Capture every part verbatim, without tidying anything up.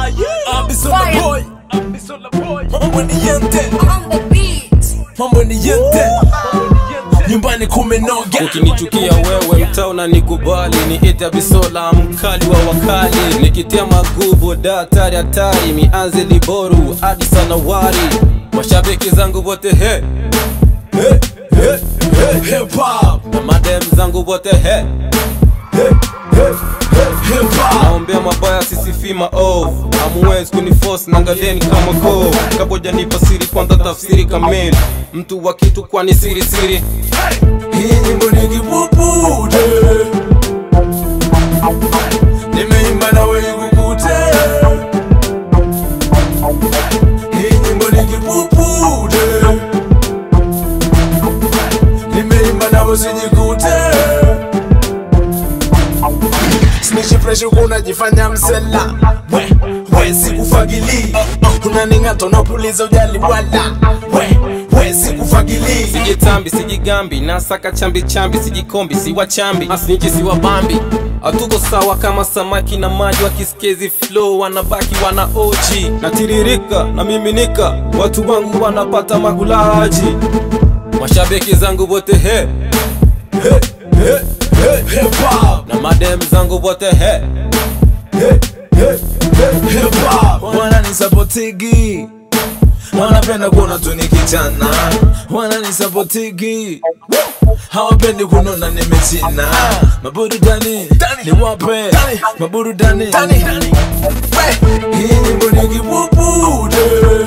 Abisola boy, Abisola boy. Mambo ni yente, On the beat. mambo ni yente. Nyumbani kumenoga. Ukinichukia wewe mtaa unanikubali, niite Abisola mkali wa wakali. Nikitia magubo datari hatari, mianze liboru hadi sanawari. Mashabiki zangu wote he Hey, hey, hey, hip hop. na madem zangu wote he Hey, hey, hey, hip hop. naombea mabaya sisifi maovu. Hamuwezi kuniforce nangalieni kama go. Kaboja nipa siri kwanza tafsiri kamili. Mtu wa kitu kwani siri siri. Hii nyimbo ni kibubude. Nimeimba na wewe ukute. Hii nyimbo ni kibubude. Nimeimba na wewe usijikute. Snichi fresh unajifanya msela. We, we sikufagili. Unaningato na puliza ujali wala. We, we sikufagili. Sijitambi, sijigambi, nasaka chambi chambi, sijikombi, siwa chambi, asiniji siwa bambi. Atuko sawa kama samaki na maji wakiskezi flow, wanabaki wana O G. Natiririka, na miminika, watu wangu wanapata magulaji. Mashabiki zangu wote he Hey, hey, hey, hip hop. na madem zangu wote he Hey, hey, hey, hip hop. Wananisapotigi, wanapenda kuona tu nikichana. Wananisapotigi, hawapendi kunona nimechina. Maburudani ni wape, maburudani. Hii nyimbo ni kibubude.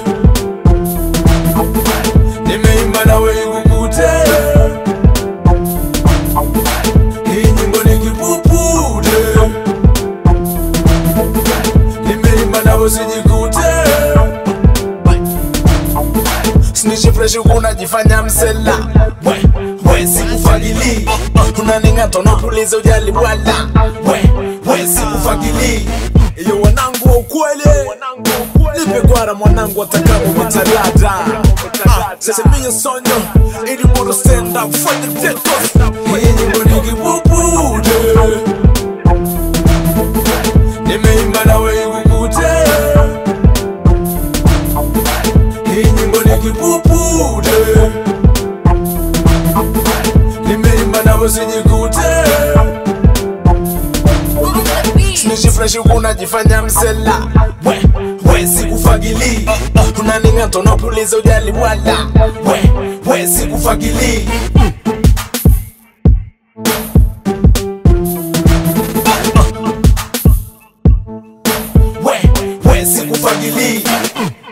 Nimeimba na wewe ukute. Hii nyimbo ni kibubude. Nimeimba na wewe usijikute. Snichi fresh unajifanya msela. We, we sikufagili. Unaningato na puliza ujali wala. We, we sikufagili. Iyo wanangu wa ukweli, nipe gwara mwanangu watakamo matalada. Sasa miyo sonyo, ili moro stand up for the dead. Hii nyimbo ni kibubude. Nimeimba na wewe ukute. Hii nyimbo ni kibubude. Nimeimba na wewe usijikute. On the beat. Snichi fresh unajifanya msela. We, we sikufagili. Unaningato na puliza ujali wala. We, we sikufagili. We, we sikufagili.